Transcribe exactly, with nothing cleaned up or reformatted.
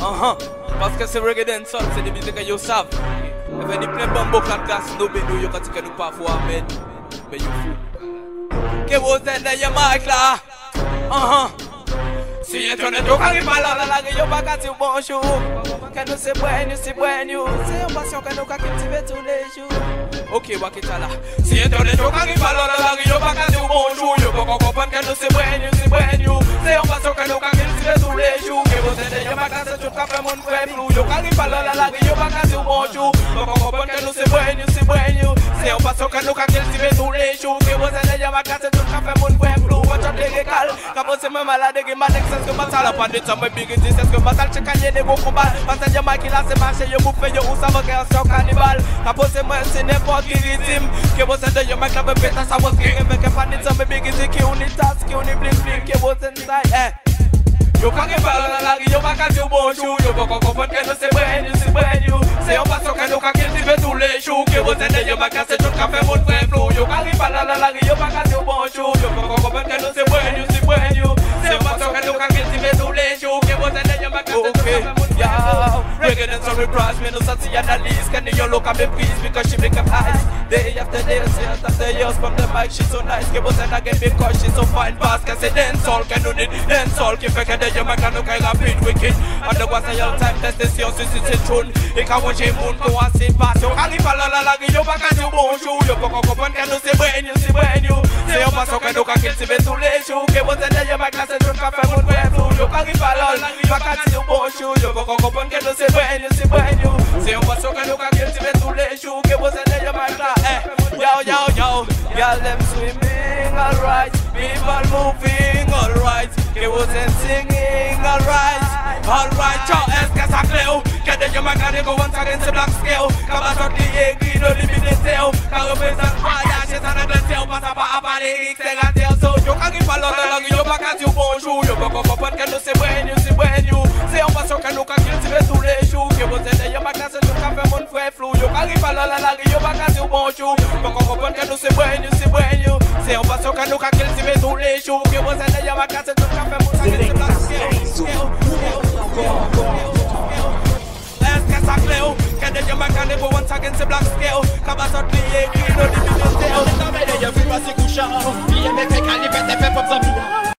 Uh-huh. Parce que c'est reggae dancehall, c'est des musiques que vous savez. Et bien, il plein de bambou quand glace, nous, mais nous, quand tu nous pas voir, mais mais you fou. Que vous êtes dans mic là. Uh-huh. Si internet au carré pas là, la gueule pas qu'à dire bonjour. Que nous c'est brand new, c'est brand new. C'est une passion que nous qu'à cultiver tous les jours. Ok, wakita là. Si internet au carré pas là, la gueule pas qu'à dire bonjour. Yo pas comprendre que nous c'est brand new, c'est brand new. C'est une passion que nous qu'à cultiver tous les jours. Que vous êtes dans ma classe, tout café mon frère flou. Yo carré pas là, la gueule pas qu'à dire bonjour. Yo pas comprendre que nous c'est brand new, c'est brand new. C'est une passion que nous qu'à cultiver tous les jours. Que vous êtes dans ma classe, tout café mon frère flou. Watch out les gars, quand c'est même malade, que ma c'est que ma salle pas de temps mais big c'est que ma salle chaque année des gros combats parce que Jamaïque là c'est marché yo bouffe yo ou ça va qu'un son cannibale après c'est moi c'est n'importe qui rythme que vous êtes de Jamaïque là peut être ça va que avec un pan de temps mais big c'est qui on est task qui on est bling bling que vous êtes inside eh yo quand il parle la la yo pas qu'à dire bonjour yo pas comprendre que c'est brand new c'est brand new c'est un passage que nous qu'à cultiver tous les jours que vous êtes de Jamaïque c'est tout café mon frère flou yo quand il parle la la yo pas qu'à dire bonjour yo pas comprendre que c'est brand new c'est brand new c'est un passage que nous qu'à cultiver tous les jours que vous êtes de Jamaïque okay yo reggae and sorry price me no see analyze can you look at me please because she make up eyes day after day years after years from the mic she's so nice que vous êtes again because she's so fine parce que c'est dancehall que nous dit dancehall qui fait que de Jamaïque nous qu'à rapide wicked and the was a your time test the science c'est c'est tune et quand on j'ai monde pour assez passion arrive à la la la yo pas qu'à dire bonjour yo pas comprendre que nous c'est brand new c'est brand new c'est un passage que nous qu'à cultiver tous les jours que vous êtes de Jamaïque c'est tout café mon frère yo arrive à la la yo pas qu'à dire bonjour yo pas comprendre que nous c'est brand new c'est brand new c'est un passage que nous qu'à cultiver tous les jours que vous êtes de Jamaïque eh yo yo yo y'all them swimming alright people moving alright que vous êtes singing alright alright yo est-ce que ça clair que de Jamaïque go once again c'est black scale comme à sortir écrit no limite tell car représente voyage c'est un adversaire passe pas à parler c'est la terre so yo quand il parle de langue yo pas qu'à dire bonjour yo pas comprendre que nous c'est brand new c'est brand new c'est un passage que nous qu'à cultiver tous les jours que vous êtes de Jamaïque c'est tout café mon frère flou yo quand il parle de langue yo pas qu'à dire bonjour pas comprendre que nous c'est brand new c'est brand new c'est un passage que nous qu'à cultiver tous les jours que vous êtes de Jamaïque c'est tout café mon frère c'est black scale ça clair que de Jamaïque go once again c'est black scale comme à sortir écrit no limite tell Yo fais passer couchant, bien mais fait calibre, t'es fait pour ça.